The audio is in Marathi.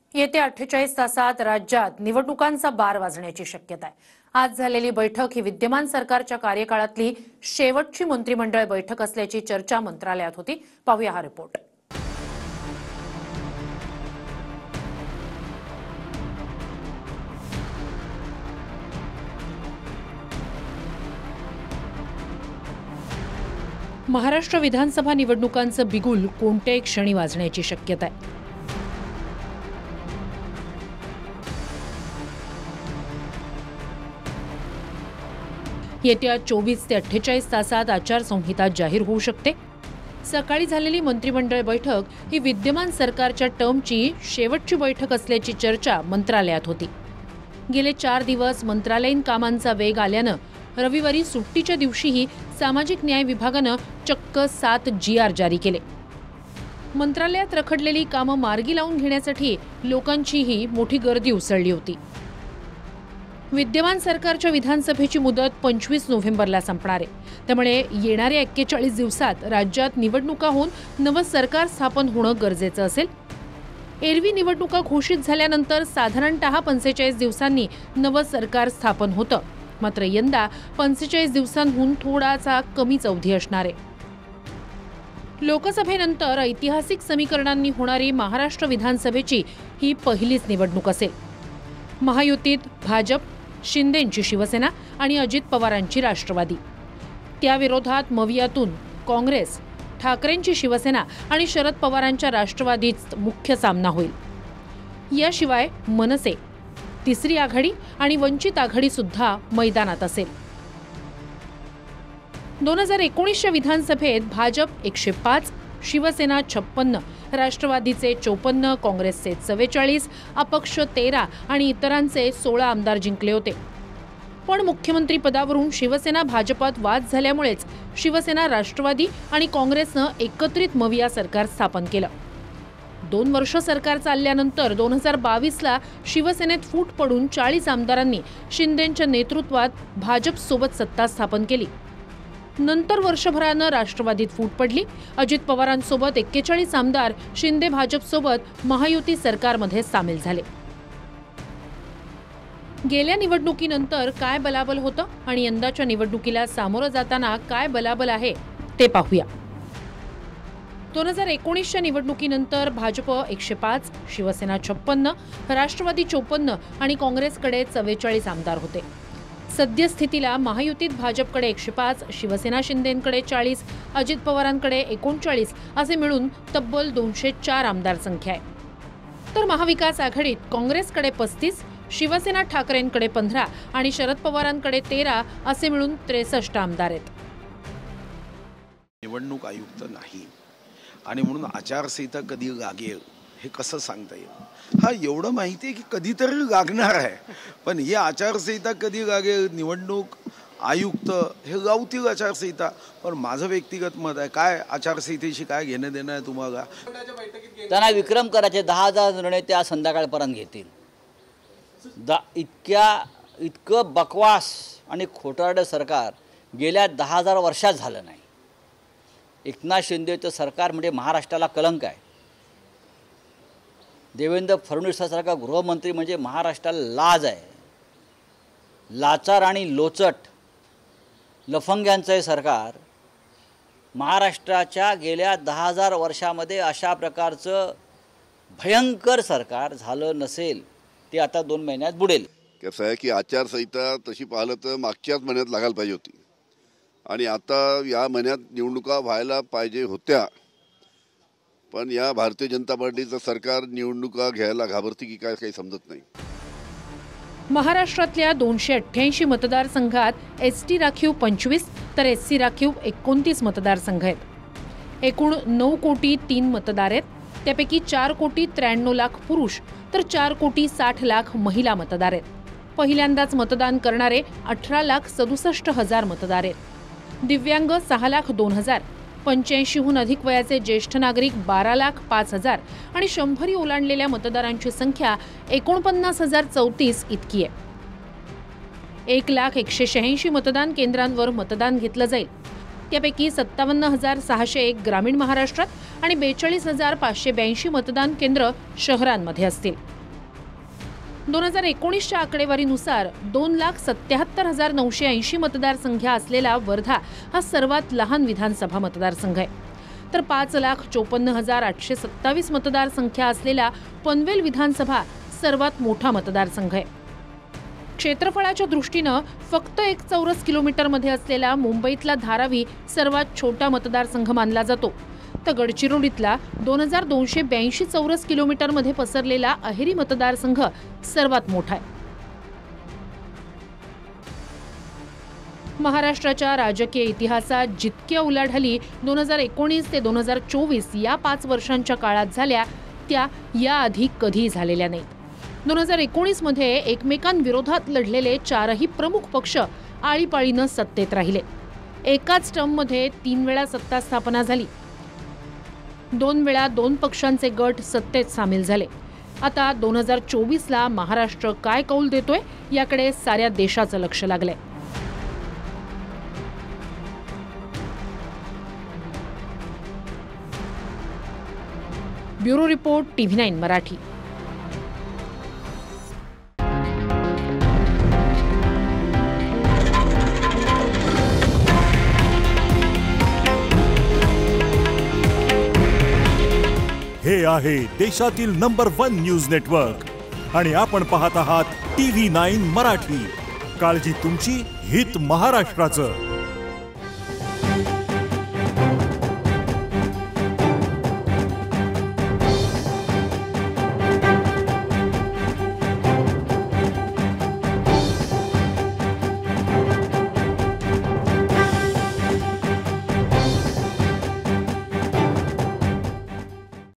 येत्या 48 तासात राज्यात निवडणुकांचा बार वाजण्याची शक्यता आहे। आज झालेली बैठक ही विद्यमान सरकारच्या कार्यकाळातली शेवटची मंत्रिमंडळ बैठक असल्याची चर्चा मंत्रालयात होती। पाहूया हा रिपोर्ट। महाराष्ट्र विधानसभा निवडणुकांचं बिगुल कोणत्याही क्षणी वाजण्याची शक्यता आहे। येत्या 24 ते 48 तासात आचारसंहिता जाहीर होऊ शकते। सकाळी झालेली मंत्रिमंडळ बैठक ही विद्यमान सरकारच्या टर्मची शेवटची बैठक असल्याची चर्चा मंत्रालयात होती। गेले 4 दिवस मंत्रालयीन कामांचा वेग आल्यानं रविवारी सुट्टीच्या दिवशीही सामाजिक न्याय विभागानं चक्क 7 GR जारी केले। मंत्रालयात रखडलेली कामं मार्गी लावून घेण्यासाठी लोकांचीही मोठी गर्दी उसळली होती। विद्यमान सरकारच्या विधानसभेची मुदत 25 नोव्हेंबरला संपणार आहे। त्यामुळे येणाऱ्या 41 दिवसात राज्यात निवडणुका होऊन नवं सरकार स्थापन होणं गरजेचं असेल। एरवी निवडणुका घोषित झाल्यानंतर साधारणतः 45 दिवसांनी नवं सरकार स्थापन होतं, मात्र यंदा 45 दिवसांहून थोडासा कमीच अवधी असणार आहे। लोकसभेनंतर ऐतिहासिक समीकरणांनी होणारी महाराष्ट्र विधानसभेची ही पहिलीच निवडणूक असेल। महायुतीत भाजप, शिंदेंची शिवसेना आणि अजित पवारांची राष्ट्रवादी, त्याविरोधात मवियातून काँग्रेस, ठाकरेंची शिवसेना आणि शरद पवारांच्या राष्ट्रवादीत मुख्य सामना होईल। याशिवाय मनसे, तिसरी आघाडी आणि वंचित आघाडी सुद्धा मैदानात असेल। 2019च्या विधानसभेत भाजप 105, शिवसेना 56, राष्ट्रवादीचे 54, काँग्रेसचे 44, अपक्ष 13 आणि इतरांचे 16 आमदार जिंकले होते। पण मुख्यमंत्री पदावरून शिवसेना भाजपात वाद झाल्यामुळेच शिवसेना, राष्ट्रवादी आणि काँग्रेसनं एकत्रित मविया सरकार स्थापन केलं। 2 वर्ष सरकार चालल्यानंतर 2022ला शिवसेनेत फूट पडून 40 आमदारांनी शिंदेंच्या नेतृत्वात भाजपसोबत सत्ता स्थापन केली। नंतर वर्षभरानं राष्ट्रवादीत फूट पडली। अजित पवारांसोबत 41 आमदार शिंदे भाजपसोबत महायुती सरकारमध्ये सामील झाले। गेल्या निवडणुकीनंतर काय बलाबल होतं आणि यंदाच्या निवडणुकीला सामोरं जाताना काय बलाबल आहे ते पाहूया। 2019च्या निवडणुकीनंतर भाजप 105, शिवसेना 56, राष्ट्रवादी 54 आणि काँग्रेसकडे 44 आमदार होते। सद्यस्थितीला महायुतीत भाजपकडे 105, शिवसेना शिंदेंकडे 40, अजित पवारांकडे 39 असे मिळून तब्बल 204 आमदार संख्या आहे। तर महाविकास आघाडीत काँग्रेसकडे 35, शिवसेना ठाकरेंकडे 15 आणि शरद पवारांकडे 13 असे मिळून 63 आमदार आहेत। निवडणूक आयुक्त नाही आणि म्हणून आचारसंहिता कधी लागेल हे कसं सांगता येईल? हा एवढं माहिती आहे की कधीतरी लागणार आहे, पण ही आचारसंहिता कधी लागेल, निवडणूक आयुक्त हे लावतील आचारसंहिता। पण माझं व्यक्तिगत मत आहे, काय आचारसंहितेशी काय घेणं देणं आहे तुम्हाला? त्यांना विक्रम करायचे 10,000 निर्णय त्या संध्याकाळपर्यंत घेतील। इतकं बकवास आणि खोटारडं सरकार गेल्या 10,000 वर्षात झालं नाही। एकनाथ शिंदेचं सरकार म्हणजे महाराष्ट्राला कलंक आहे। देवेंद्र फडणवीसासारखा गृहमंत्री म्हणजे महाराष्ट्राला लाज आहे। लाचार आणि लोचट लफंग्यांचं हे सरकार महाराष्ट्राच्या गेल्या 10,000 वर्षामध्ये अशा प्रकारचं भयंकर सरकार झालं नसेल ते आता 2 महिन्यात बुडेल। कसं आहे की आचारसंहिता तशी पाहिलं तर मागच्याच महिन्यात लागायला पाहिजे होती आणि आता या महिन्यात निवडणुका व्हायला पाहिजे होत्या, पण या भारतीय जनता पार्टीचं सरकार निवडणुका घ्यायला घाबरते की काय काही समजत नाही। महाराष्ट्रातल्या 288 मतदारसंघात एसटी राखीव 25 तर एससी राखीव 29 मतदारसंघ आहेत। एकूण 9 कोटी 3 मतदार आहेत। त्यापैकी 4 कोटी 93 लाख पुरुष तर 4 कोटी 60 लाख महिला मतदार आहेत। पहिल्यांदाच मतदान करणारे 18,67,000 मतदार आहेत। दिव्यांग 6,02,000, 85हून अधिक वयाचे ज्येष्ठ नागरिक 12,05,000 आणि 100 ओलांडलेल्या मतदारांची संख्या 49,034 इतकी आहे। 1,01,86 मतदान केंद्रांवर मतदान घेतलं जाईल। त्यापैकी 57,601 ग्रामीण महाराष्ट्रात आणि 42,582 मतदान केंद्र शहरांमध्ये असतील। 2019च्या आकडेवारीनुसार 2,77,980 मतदारसंख्या असलेला वर्धा हा सर्वात लहान विधानसभा मतदारसंघ आहे, तर 5,54,827 मतदारसंख्या असलेला पनवेल विधानसभा सर्वात मोठा मतदारसंघ आहे. क्षेत्रफळाच्या दृष्टीनं फक्त 1 चौरस किलोमीटरमध्ये असलेला मुंबईतला धारावी सर्वात छोटा मतदारसंघ मानला जातो, तर गडचिरोलीतला 2,282 चौरस किलोमीटरमध्ये पसरलेला अहेरी मतदारसंघ सर्वात मोठा आहे. महाराष्ट्राच्या राजकीय इतिहासात जितक्या उलाढाली 2019 ते 2024 या 5 वर्षांच्या काळात झाल्या त्या याआधी कधी झालेल्या नाहीत. 2019 मध्ये एकमेकांविरोधात लढलेले 4ही प्रमुख पक्ष आळीपाळीनं सत्तेत राहिले. एकाच टर्ममध्ये 3 वेळा सत्ता स्थापना झाली. 2 वेळा 2 पक्षांचे गट सत्तेत सामील झाले. आता 2024ला महाराष्ट्र काय कौल देतोय याकडे साऱ्या देशाचं लक्ष लागलंय. Bureau report TV9 Marathi. हे आहे देशातील नंबर 1 न्यूज नेटवर्क आणि आपण पाहत आहात TV9 मराठी. काळजी तुमची, हित महाराष्ट्राचं.